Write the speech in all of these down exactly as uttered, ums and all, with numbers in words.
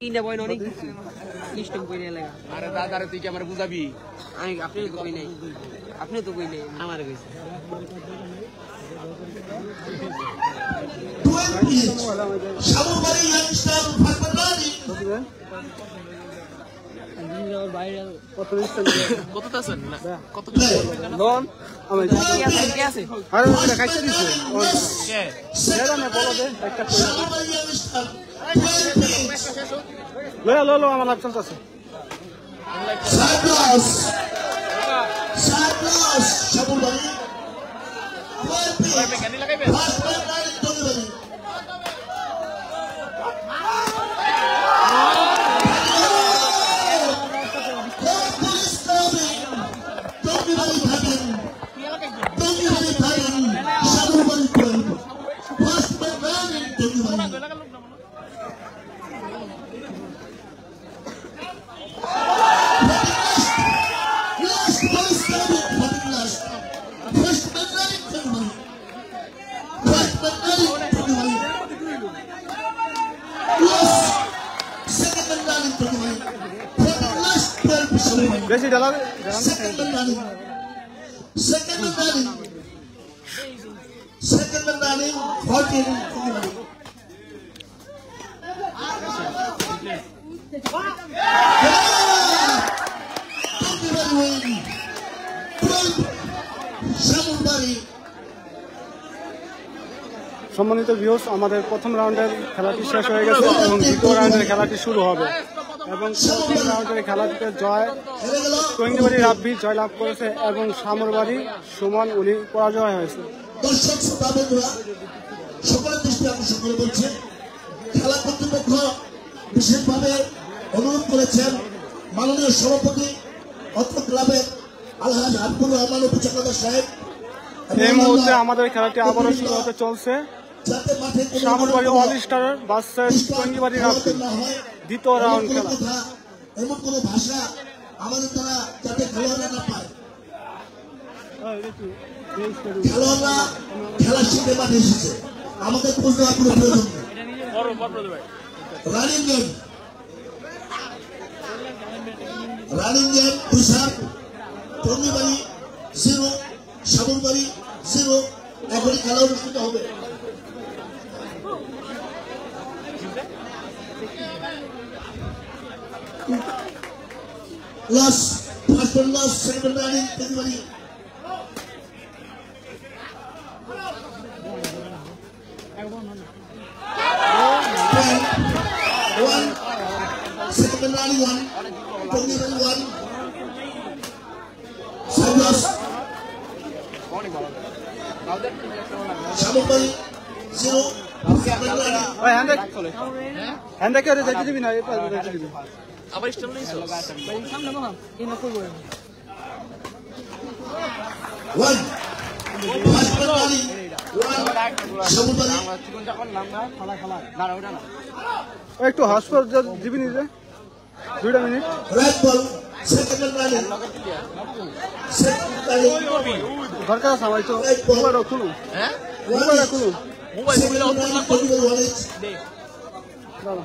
তিনটা বই অনেক সিস্টেম কইরে লাগা আরে দাদা রে তুই কি আমারে বুঝাবি আমি আপনি তো কই নাই আপনি তো কই নাই আমারে কইছে সামুবাড়ি ইয়াংস্টার ফারফাদানি ইঞ্জিনিয়ার বাইরে কত কত আছেন না কত লোন আমি কি আছে কি আছে আরে ওটা কাইতে দিছে কে সেটা না বলো দে একটা করে সামুবাড়ি ইয়াংস্টার লয়া লো লো আমার লাভ চলতেছে সাইক্লাস সাইক্লাস সামুবাড়ি পারবে গানি লাগাইবে ফারফাদানি তগিবাড়ি বেশি ডালা Second running. Second running. Second running. fourteen. সম্মানিত ভিউয়ার্স আমাদের প্রথম রাউন্ডের খেলাটি শেষ হয়ে গেছে এবং দ্বিতীয় রাউন্ডের খেলাটি শুরু হবে এবং প্রথম রাউন্ডের খেলাটিতে জয় টঙ্গিবাড়ি রাব্বি জয় লাভ করেছে এবং সামরবাড়ি সুমন উনি পরাজয় হয়েছে। দর্শক শ্রোতা বন্ধুরা সকলের দৃষ্টি আকর্ষণ করে বলছেন খেলা কর্তৃপক্ষ বিশেষভাবে অনুরোধ করেছেন মাননীয় সভাপতি অত্র ক্লাবের আলহাজ আব্দুর রহমান উপচাকদা সাহেব এই মুহূর্তে আমাদের খেলাটি আবারও শুরু হতে চলছে। Samarbari all star versus Tongibari Rabbi দ্বিতীয় রাউন্ড খেলা। এমন কোন ভাষা আমাদের দ্বারা যাতে খেলোয়াড়রা না পায়, খেলোয়াড়রা খেলা শিখতে মাঠে এসেছে, আমাদের খোঁজ নেওয়ার কোনো প্রয়োজন নেই। Running game running game Tushar Tongibari zero Samarbari zero এখনই খেলা অনুষ্ঠিত হবে। Loss, first one loss, second running, everybody. One, second running one, everybody one. Side loss. Samubari zero. Second running. ওই হ্যান্ড হ্যান্ড করে যাইতে দিবি না এই পাশে যাইতে দিবি আবার স্ট্যান্ড নিছো ভাই সামনে মামা এই না কই One. First one running. One. Samubari. ও একটু হাসপাতাল দিবি নিজে দুইটা minute. Red ball. Second running. Second running. দরকার আছে আমার তো মোবাইলটা খুলুন হ্যাঁ মোবাইলটা খুলুন মোবাইল মোবাইল অন করলাম দে দাঁড়া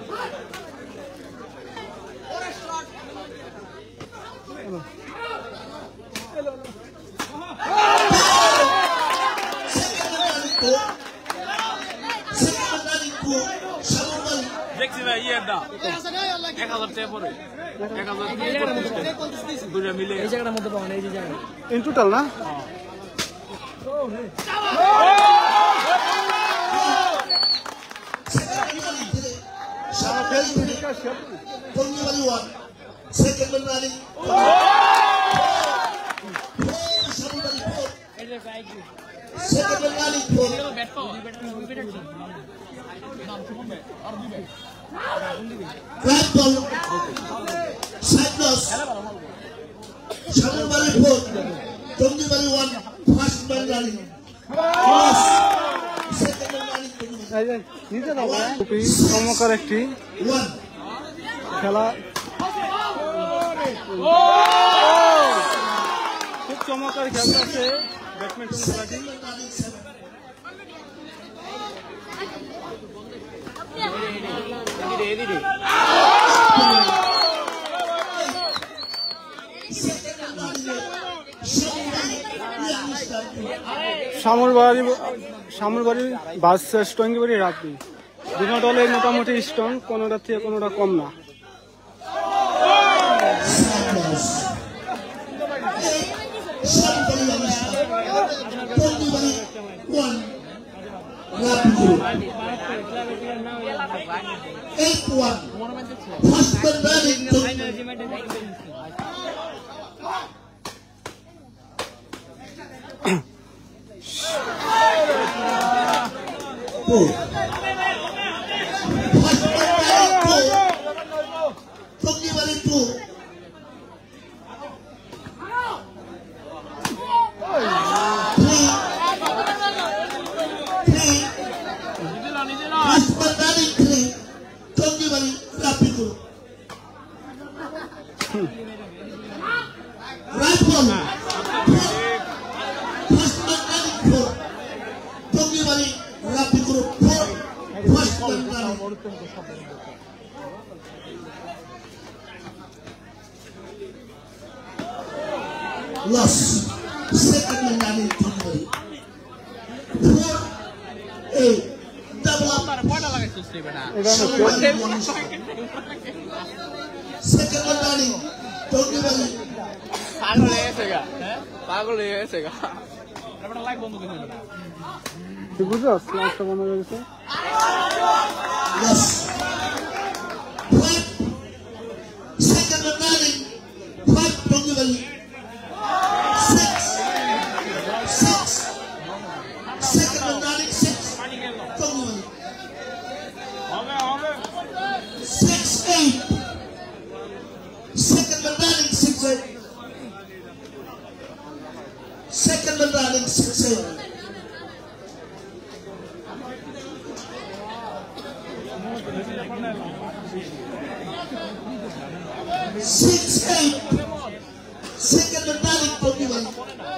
দেখছি না ইয়ে দা এক হাজার টাকা পড়ে এক হাজার দুটো মিলে এই জায়গাটার মধ্যে পাওয়া না এই যে জায়গা ইন টোটাল না Tongibari one, second one running. Samubari four, এটা গাই কি second one running four. Bat পাওয়া দুই ব্যাট আছে নাম শুনুন বে আর দুই bat Red ball, side loss. Samubari four, Tongibari one, first one running. Loss, second one running. নিজে দাও খুবই চমৎকার একটি One. খেলা খুব চমৎকার খেলতেছে ব্যাডমিন্টন খেলাটি এদিকে এদিকে শামুরবাড়ি শামুরবাড়ি ভার্সেস টঙ্গিবাড়ি রাব্বি দুটো দলে মোটামুটি স্ট্রং, কোনোটা থেকে কোনোটা কম না। Loss. Second man running Tongibari. Four, eight. Double up. Second man running Tongibari. পাগল হয়ে গেছে গা, পাগল হয়ে গেছে গা। এটা লাইভ বন্ধ করে দিল। তুই বুঝছ লাইভটা বন্ধ করে দিছে? Loss. Five. Second man running. Five Tongibari. Six. Six. Second man running. Six. Tongibari. Six eight. Second man running. Six eight. Second man running. Six eight. Six eight. Second man running. Tongibari.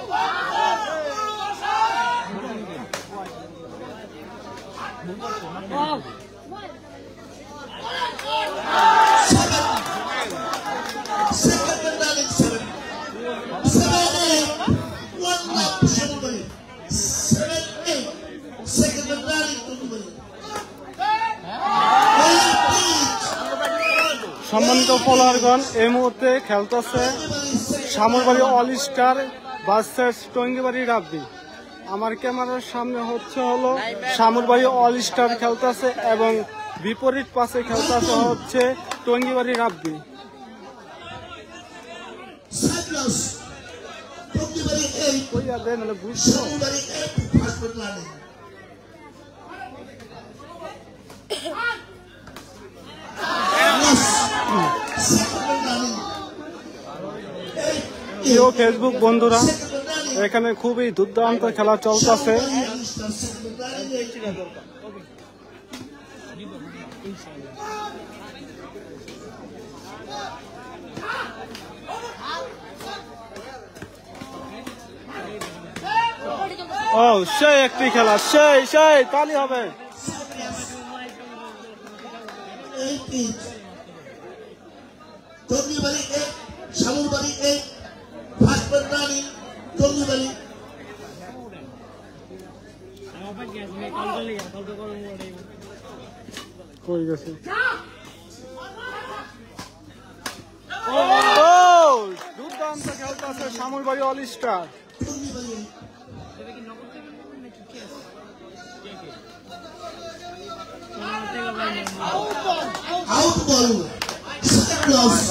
Seven. Second man running. Seven. Seven eight. One lap. Tongibari. Seven eight. Second man running. Tongibari. সম্মানিত ফলোয়ারগণ, এই মুহূর্তে খেলতেছে Shamurbari all star versus Tongibari Rabbi. আমার ক্যামেরার সামনে হচ্ছে হলো Shamurbari all star খেলতেছে এবং বিপরীত পাশে খেলতেছে হচ্ছে টঙ্গিবাড়ি রাব্বি। প্রিয় ফেসবুক বন্ধুরা, এখানে খুবই দুর্দান্ত খেলা চলতেছে। ও সেই একটি খেলা, সেই সেই তালি হবে। Tongibari eight, Shamurbari eight, first man running, Tongibari. কই গেছে? দুর্দান্ত খেলতেছে Shamurbari all star. Out ball, second loss.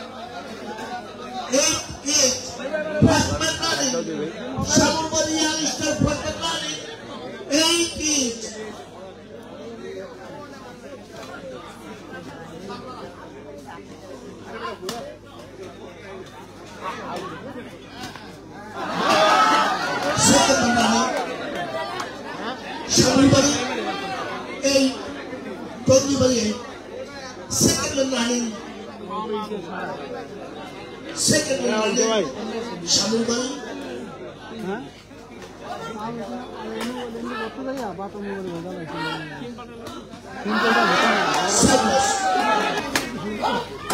Eight eight, first man running, Shamurbari All Star first man running, eight eight. Second man running, Shamurbari eight, Tongibari eight. Second man running, second man running, Shamurbari. Sadness.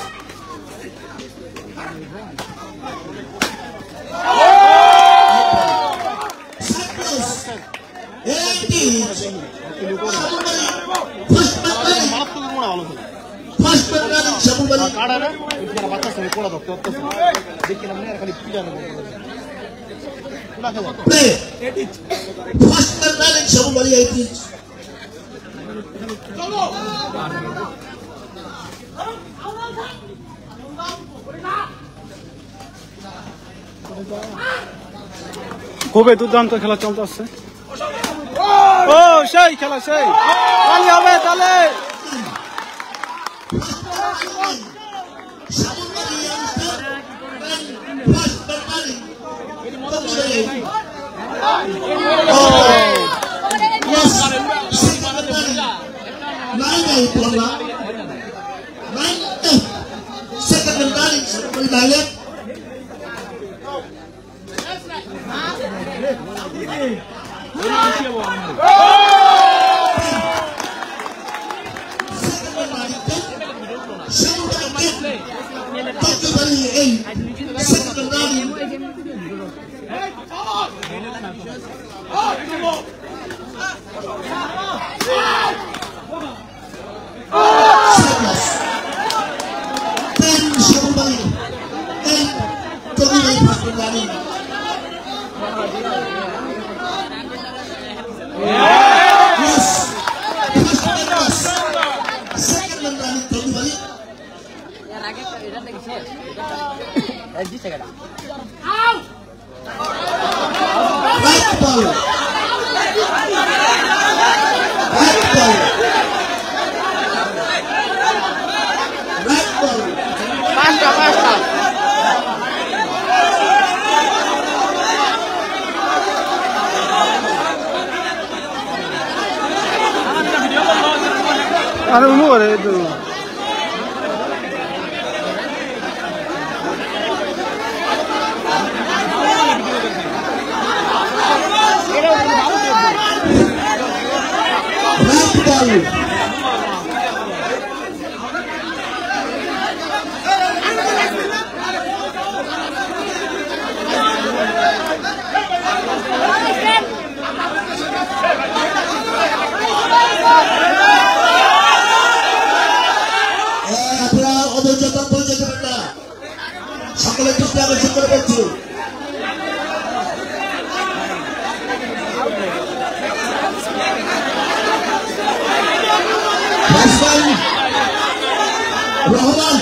Shyamalbari play first man Shyamalbari eighteen খুবই দুর্দান্ত খেলা চলতেছে। ও সেই খেলা সেই তালি হবে তাহলে আরে উনো করে সকলের দৃষ্টি আকর্ষণ করে বলছি রহমান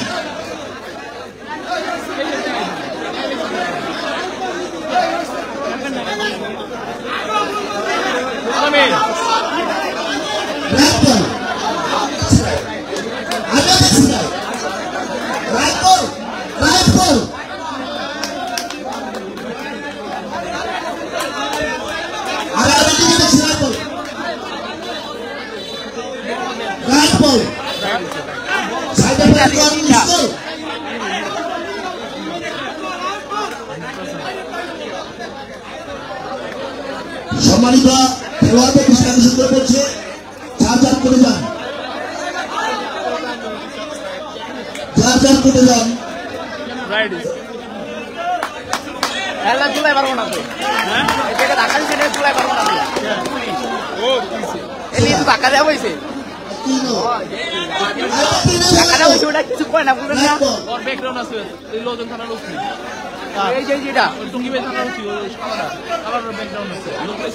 সম্মানিত খেলোয়াড়দের দৃষ্টি আকর্ষণ করে বলছে চার চার করে যান চার চার করে যান চুলাই পারবো না তো ধাক্কা দিচ্ছে চুলাই পারবো না ধাক্কা দেওয়া হয়েছে ধাক্কা দেওয়া হয়েছে ওটা কিছু করে না বলবেন না ব্যাকগ্রাউন্ড আছে লোকজন থানার লোক এই যে যেটা টুঙ্গি ভাই থানার লোক আবার ব্যাকগ্রাউন্ড আছে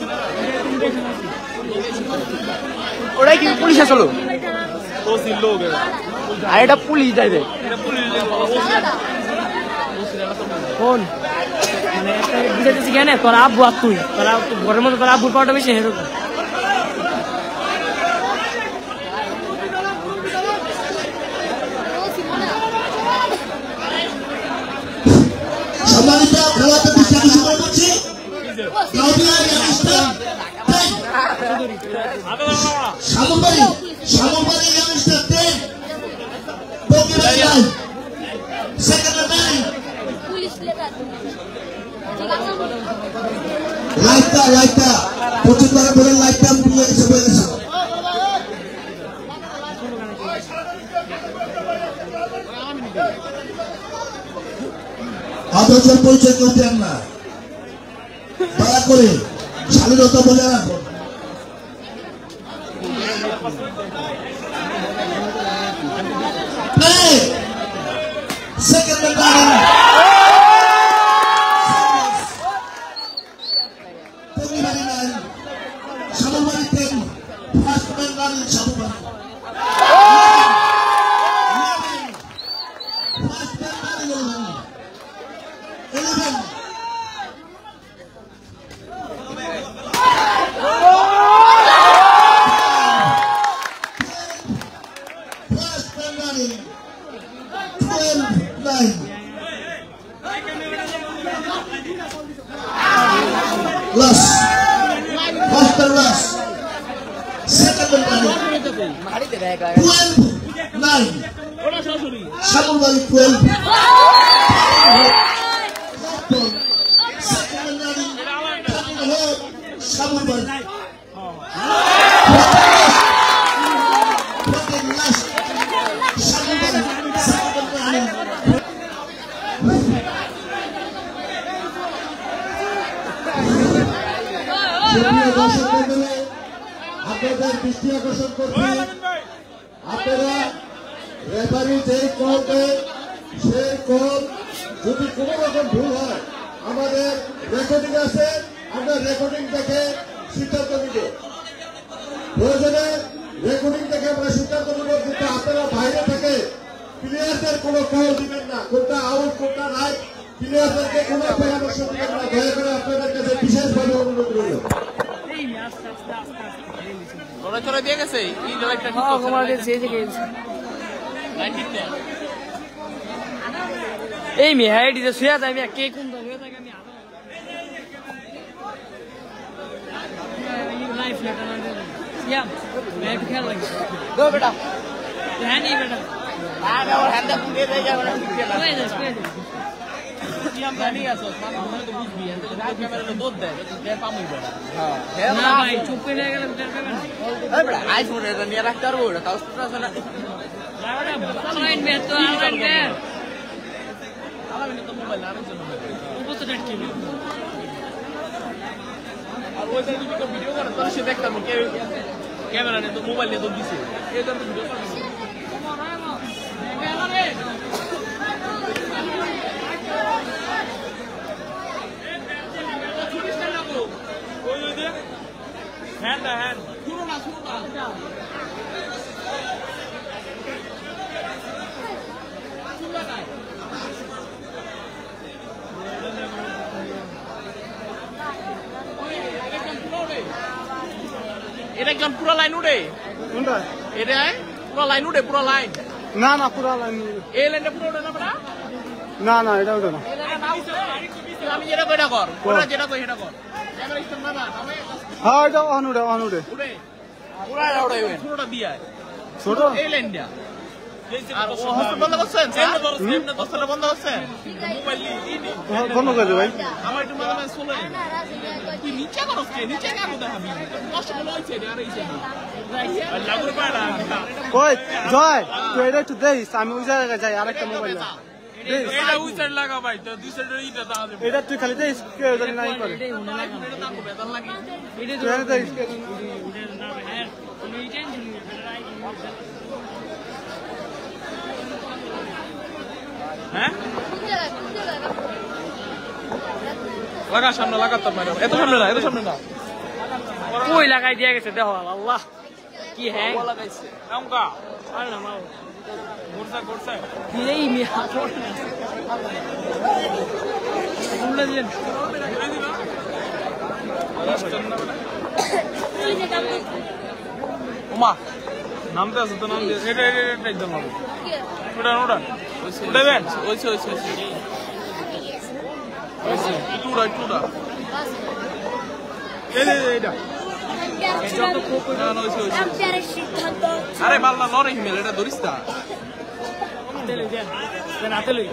ওটাই কি পুলিশ আসলো আর এটা পুলিশ যাইবে কোন মানে একটা বুঝাইতেছি কেন তোর আব্বু আর তুই তোরা ঘরের মধ্যে তোর আব্বুর পাওয়াটা বেশি হেরো সম্মানিত খেলোয়াড়দের দৃষ্টি আকর্ষণ করে বলছি সামবাড়ি সামবাড়ি ইয়ংস্টার টেন সেকেন্ড লাইটটা লাইটটা প্রচুর করে বলে লাইটটা পুড়ে গেছে হয়ে গেছে আদর্শের পরিচয় কেউ দেন না দয়া করে স্বাধীনতা বজায় রাখুন Play. Second man running. Tongibari nine. Shabubari ten. First man running Shabubari. eleven. First man running eleven. eleven. First man running twelve nine. Last. First man last. Second man running twelve nine. Shabubari twelve. Second man running coming home. Shabubari. Last. Shabubari. Second man running. সুপ্রিয় দর্শক মণ্ডলী, আপনাদের দৃষ্টি আকর্ষণ করছি, আপনারা referee যেই call দেয় সেই কল যদি কোনো রকম ভুল হয় আমাদের রেকর্ডিং আছে, আমরা রেকর্ডিং দেখে সিদ্ধান্ত নিব। প্রয়োজনে রেকর্ডিং দেখে আমরা সিদ্ধান্ত নিব, কিন্তু আপনারা বাইরে থেকে প্লেয়ারদের কোনো কল দিবেন না, কোনটা আউট কোনটা রাইট, প্লেয়ারদেরকে কোনো পরামর্শ দিবেন না। দয়া করে আপনাদের কাছে বিশেষভাবে অনুরোধ রইল। লড়াই চড়াই দিয়ে গেছে কি লড়াইটা ঠিক করছে লাইন ঠিক না এই মি হাইট যে সুয়া আমি কে কোন ধরে থাকে আমি লাইফ লেটা না সিয়াম मैं खेल लगी गो बेटा ध्यान नहीं बेटा आ मैं और हैंड अप दे दे जा बेटा ओए दस पे সিয়াম জানি আছো আমরা তো বুঝবি এত ক্যামেরা লো দুধ দেয় দে পামই বেটা হ্যাঁ না ভাই চুপ করে গেলে বেটার পাবেন এই বেটা আইফোন এটা নিয়ে রাখতে পারবো ওটা তাও আছে না অনলাইন মে তো অনলাইন মে আলামিন তো মোবাইল আর জন্য উপর তো ডাট কি আর ওই যে তুমি ভিডিও করে তো সে দেখতাম কে ক্যামেরা নিয়ে তো মোবাইল নিয়ে তো দিছে এই তো ভিডিও করছে হ্যান্ড হ্যান্ড শুরু না শুরু না এটা একদম পুরো লাইন উড়ে কোনটা? এটা পুরো লাইন উড়ে পুরো লাইন না না পুরো লাইন এই লাইনটা পুরো উড়ে না বেটা না না এটা ওটা না। আমি যেটা কইটা কর ওরা যেটা কই সেটা কর ক্যামেরা স্ট্যান্ড না না আমি হ্যাঁ এটা অন উড়ে অন উড়ে উড়ে পুরো উড়ে পুরোটা দিয়া ছোট এই লাইনটা আর ও হস্ত বন্ধ করছেন হস্তটা বন্ধ করছেন মোবাইল বন্ধ করে দে ভাই। আমার একটু মাঝে মাঝে চলে তুই নিচে করছ কে নিচে কেন দেখাবি কষ্ট হলো হইছে আর এইছে আর লাগুর পাড়া ওই জয় তুই এটা একটু দেইস, আমি ওই জায়গায় যাই আরেকটা মোবাইল এটা ওই সাইড লাগা ভাই, তো দুই সাইডের ইটা তাহলে এটা তুই খালি দেইস, কেউ জানি নাই করে এটা দাম বেতন লাগে তুই এটা দেইস। হ্যাঁ লাগা সামনে লাগাতাম ম্যাডাম, এত সামনে না এত সামনে না কই লাগাই দিয়ে গেছে দেখো আল্লাহ কি হ্যাং লাগাইছে এমকা আর না মাও ঘুরছে ঘুরছে কি এই মি হাত উল্লে দিলেন ওমা নামতে আছে তো নাম দিয়ে এটা এটা এটা একদম হবে ওটা ওটা উঠাবেন ওইছে ওইছে ওইছে ওইছে টুডা টুডা এই যে এইটা আরে বাল্লা লরে হিমেল এটা ধরিস না তেলে দেন দেন হাতে লই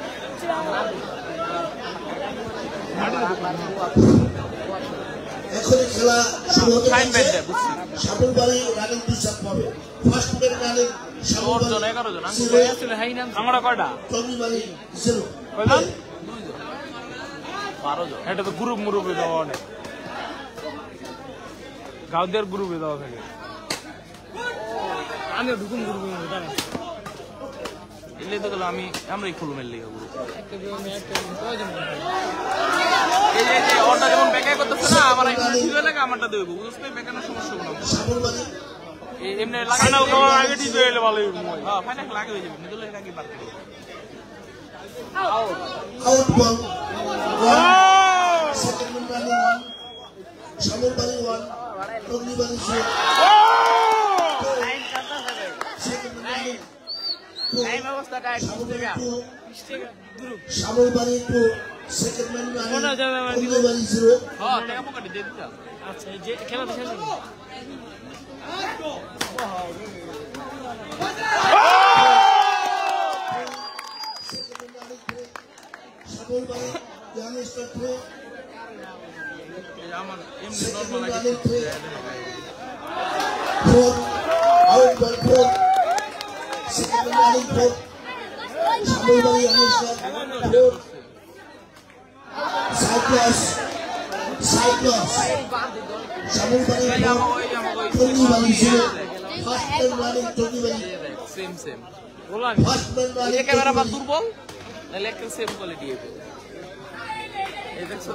এখনই খেলা শুরু হতে টাইম বেড যাচ্ছে। দে বুঝছি সাপুরবাড়ি রানিং দুই চাপ পাবে। ফার্স্ট প্লেয়ার রানিং ওর জন সাপুরবাড়ি এগারো জন আমি জিরো, আসলে হাই নাম আমরা কয়টা টঙ্গিবাড়ি জিরো। কয়জন বারো জন এটা তো গ্রুপ মুরুপে দেওয়া অনেক গাউদের গ্রুপে দেওয়া থাকে আমি ঢুকুম করব দাঁড়া দিলে তো গেল আমি আমরাই খুলু মেল লিগা পুরো এই যে যে অর্ডার যখন বেকার করতেছ না আমার এই ভিডিও লাগে আমারটা দেব বুঝছ না বেকানোর সমস্যা কোনো এই এমনি লাগে না খাওয়ার আগে ঠিক হয়ে গেলে ভালোই হ্যাঁ ফাইনাল লাগে হয়ে যাবে নিদলের আগে বাদ দিও out ball second running one Shamulbari one Tongibari zero second running time অবস্থা time Shamulbari two second running Tongibari zero হ্যাঁ টাকা পকেটে দিয়ে দিতা আচ্ছা এই যে খেলা তো শেষ হয়ে গেল শামুল বাড়ি ইয়াং স্টার টু আমার এমনি second normal running three four out ball four second running four Shamulbari young star four cycles cycles Shamulbari Tongibari zero first man running Tongibari same same first man running এই camera বা দুর্বল নাহলে একটা same quality হবে এই দেখছো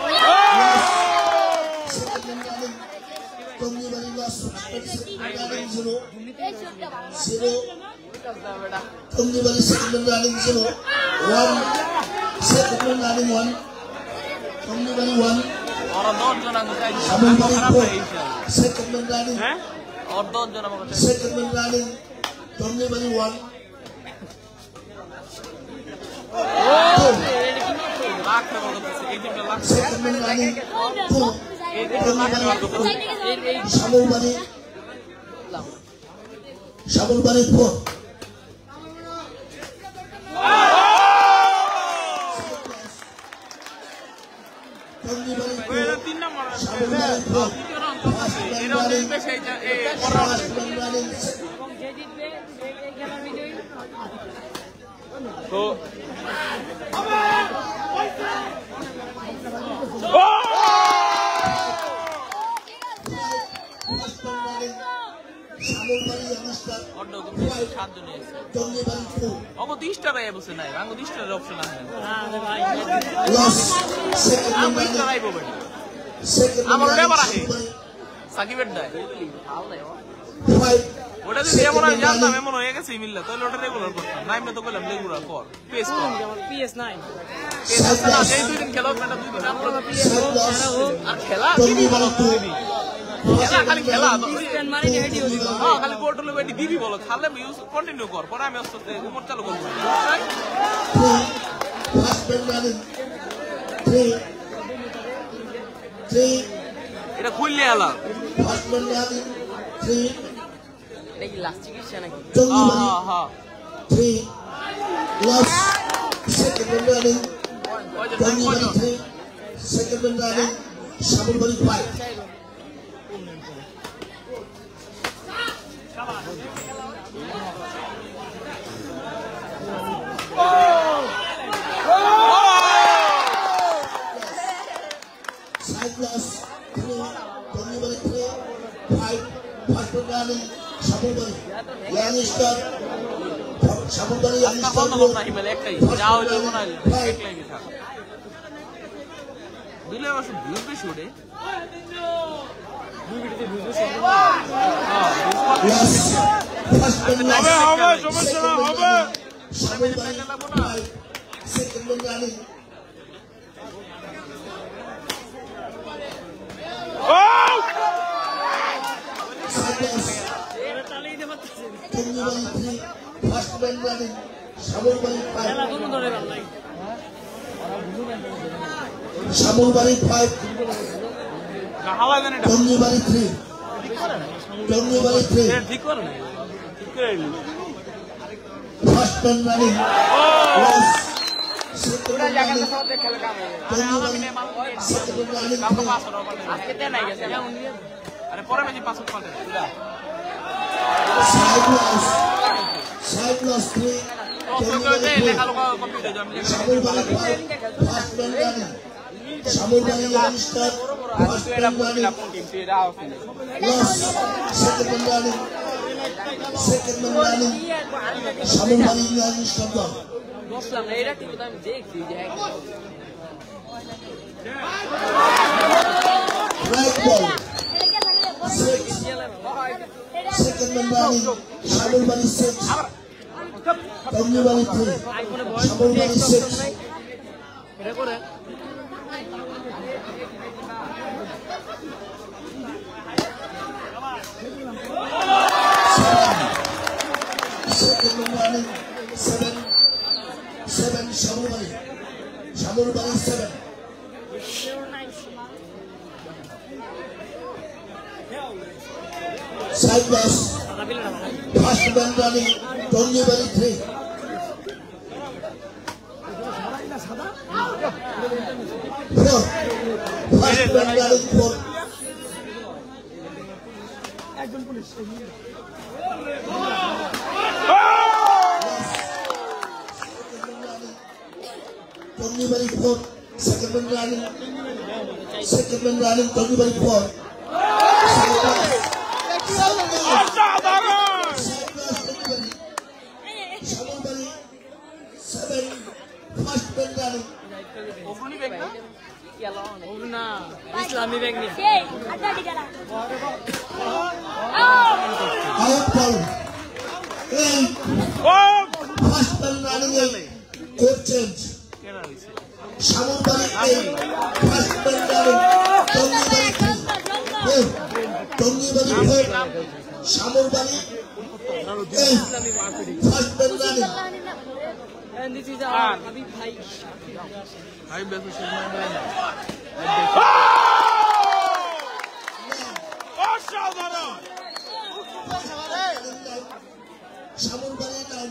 second running Tongibari loss second running zero zero Tongibari second running zero one second running one Tongibari one ওরা দশ জন আমাকে চাই শামুল বাড়ি খারাপ ফোর হয়ে ইনশাআল্লাহ সেকেন্ড রানিং হ্যাঁ और दो জন আমাকে চাই second running Tongibari one lakh টাকা করতেছে এই টিমটা লাখ সেকেন্ড রানিং টু এই টিমটা লাখ টাকা করতেছে শামুল বাড়ি শামুল বাড়ি ফোর টঙ্গি বাড়ি টু এটা তিন number Shamulbari four first man এটা রানিং বেশি এই ফার্স্ট ম্যান রানিং এবং যে জিতবে সে এই খেলার বিজয়ী তো ফার্স্ট ম্যান রানিং শামুল বাড়ি ইয়াং স্টার অর্ডার তুমি সাত জন আছে টঙ্গি বাড়ি টু অগো তিরিশ টাকায় বসে নাই আঙ্গো তিরিশ টাকার অপশন আছে আরে ভাই লস সেকেন্ড আঙ্গো রানিং তিরিশ টাকায় পাবেন সেকেন্ড আমার রানিং লেবার আছে। সাকিবের দেয় ফাইভ ওটা যদি এমন আমি জানতাম এমন হয়ে গেছে মিললে তাহলে ওটা রেগুলার করতাম নাইমে তো বললাম রেগুলার কর পেস কর পিএস নাইন পেস আছে না যেই দুই দিন খেলো না দুই দিন আমরা পিএস হোক সেটা হোক আর খেলা টঙ্গি দিবি বলো বাড়ি টু দিবি খেলা খালি খেলা তো স্প্যান মারি হেডি হলি হ্যাঁ খালি পোর্টালে বেটি দিবি বলো খালে ইউজ কন্টিনিউ কর পরে আমি আস্তে আস্তে উমর চালু করব three, first man running, three, three, এটা খুললে আলা first man running, three, এটা কি লাস্ট চিকিৎসা নাকি Tongi হ্যাঁ Bali, হ্যাঁ হ্যাঁ three, lost, second man running, কয়জন Tongi Bali, কয়জন three, second man running, Shamul Bali, five. Side loss, three, Tongi Bali, three, five, first man running, Shamul Bali, young star, Shamul Bali, young আজকে star, কত লোক না হিমেল একটাই যা হইলো মনে হয় একলাই গেছে দিলে অবশ্য ভিউ বেশি ওঠে loss, first man হবে running, হবে সমস্যা না হবে Shamul Bali, five, second man running, side loss, চালিয়ে দিতে পারতেছে Tongi Bali, three, first man running, Shamul Bali, খেলা five, দুটো ধরে ভালো লাগে Shamul Bali, five, হাওয়া দেন এটা Tongi Bali, three, Tongi Bali, three, এটা ঠিক করে না ঠিক করে এলি first man running, loss, second man running, Tongi Bali, second man running, three, আজকে দেন নাই গেছে আরে পরে মেজি পাসওয়ার্ড পাল্টে side loss, side loss, three, Tongi Bali, three, লেখালেখা কমপ্লিট হয়ে যাবে Shamul Bali, five, first man running, Shamul Bali, young star, first man running, loss, second man running, second man running Samurbari united star বসলাম না, এটা ঠিক কথা আমি দেখছি যে right ball second man running Samurbari six Tongibari three Samurbari six এটা করে second man running seven seven Shamurbari Shamurbari seven side pass first man running Tongibari three four first man running four Tongibari four, second man running, second man running, Tongibari four. Shamurbari seven, first man running. না ইসলামী bank নিয়ে Out ball. Eight, first man running eight, court change. Shamurbari eight, first man running, Tongibari three, four, Tongibari four, Shamurbari eight, first man running. And this is our Habib Bhai. Habib Bhai শেষ man running অসাধারণ Shamurbari nine,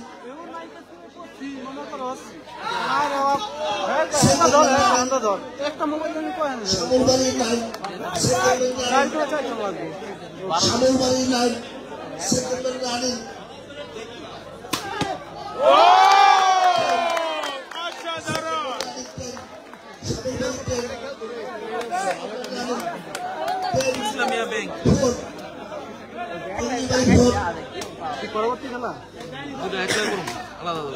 Shamurbari nine, second man running, Shamurbari nine, second man running. অসাধারণ Islamia bank পরবর্তী খেলা দুটো একলা করুন আলাদা আলাদা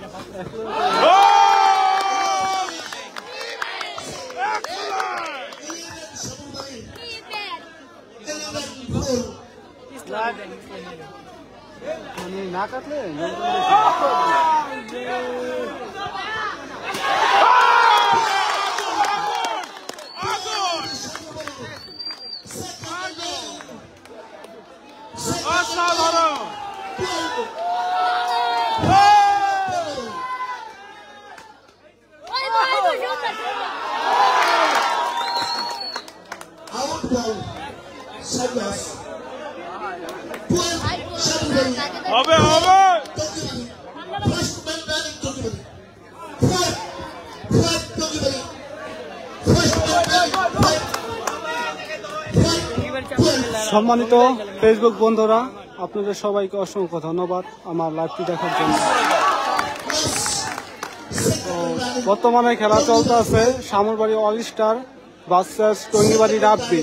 মানে না কাটলে অসাধারণ Out ball, Sagas. twelve, Shamurbari. হবে হবে Tongibari. First man running Tongibari. Five, five Tongibari. First man running five. Five, twelve. সম্মানিত ফেসবুক বন্ধুরা, আপনাদের সবাইকে অসংখ্য ধন্যবাদ আমার লাইভটি দেখার জন্য। তো বর্তমানে খেলা চলতে আছে Shamurbari all star versus Tongibari Rabbi.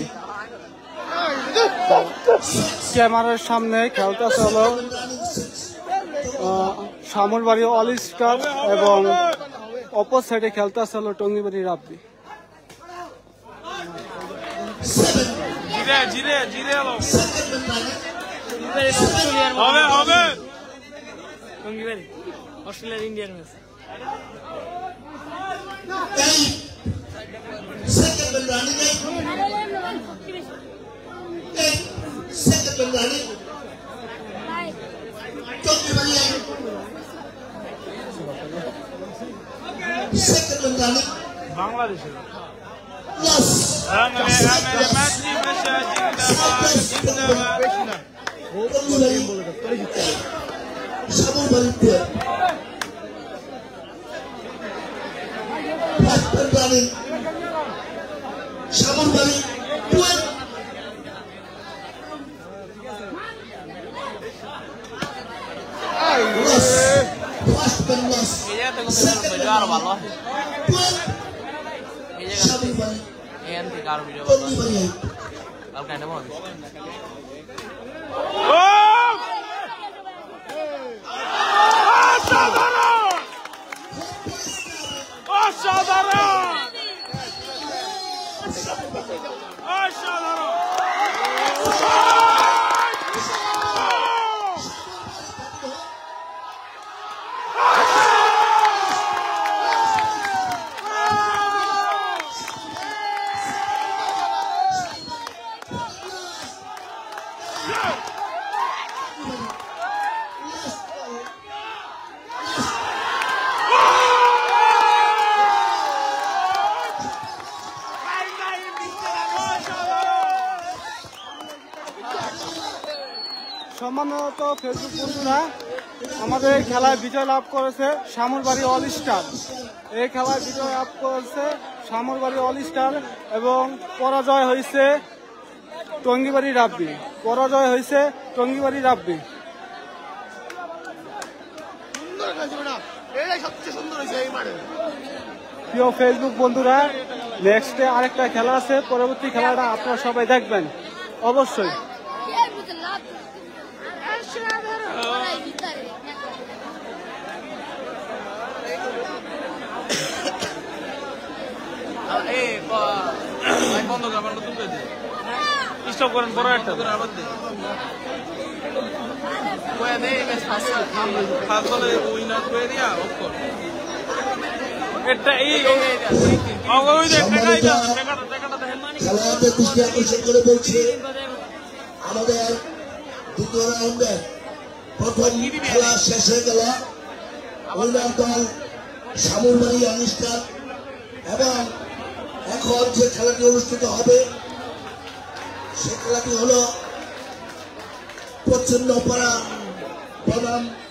ক্যামেরার সামনে খেলতেছে হলো শামুরবাড়ি অল স্টার এবং অপর সাইডে খেলতেছে হলো টঙ্গিবাড়ি রাব্বি। জিরে জিরে জিরে এলো অস্ট্রেলিয়ার হবে হবে টঙ্গিবাড়ি অস্ট্রেলিয়ার ইন্ডিয়ার match Eight. Second man running eight. Eight. Second man running. Tongibari eight. Second man running. বাংলাদেশে Loss. মাতৃ ভাষা জিন্দাবাদ জিন্দাবাদ Tongibari. Shamurbari twelve. First man running. Shamurbari twelve. Loss. First man loss. এই জায়গাতে কোনো ভিডিও আরো ভালো হয় twelve. এই জায়গাতে Shamurbari. এখান থেকে আরো ভিডিও ভালো হয় Tongibari eight. কালকে এটা মনে ও সম্মানিত ফেসবুক বন্ধুরা, আমাদের এই খেলায় বিজয় লাভ করেছে শামুরবাড়ি অল স্টার। এই খেলায় বিজয় লাভ করেছে শামুরবাড়ি অল স্টার এবং পরাজয় হয়েছে টঙ্গিবাড়ি রাব্বি। পরাজয় হয়েছে টঙ্গিবাড়ি রাব্বি। প্রিয় ফেসবুক বন্ধুরা, নেক্সটে আরেকটা খেলা আছে, পরবর্তী খেলাটা আপনারা সবাই দেখবেন অবশ্যই। বন্ধ করে তুলবে দে, স্টপ করেন বড় একটা আবার দে কয়ে দে ফার্স্ট বলে উইনার করে দিয়া অফ কর। এটা এই ওই দেখ টাকাটা টাকাটা টাকাটা দেখেন না খেলাতে দৃষ্টি আকর্ষণ করে বলছে আমাদের দ্বিতীয় রাউন্ডে প্রথম খেলা শেষ হয়ে গেল। উইনার দল শামুরবাড়ি অনুষ্ঠান এবং এখন যে খেলাটি অনুষ্ঠিত হবে সে খেলাটি হল প্রচ্ছন্নপাড়া বনাম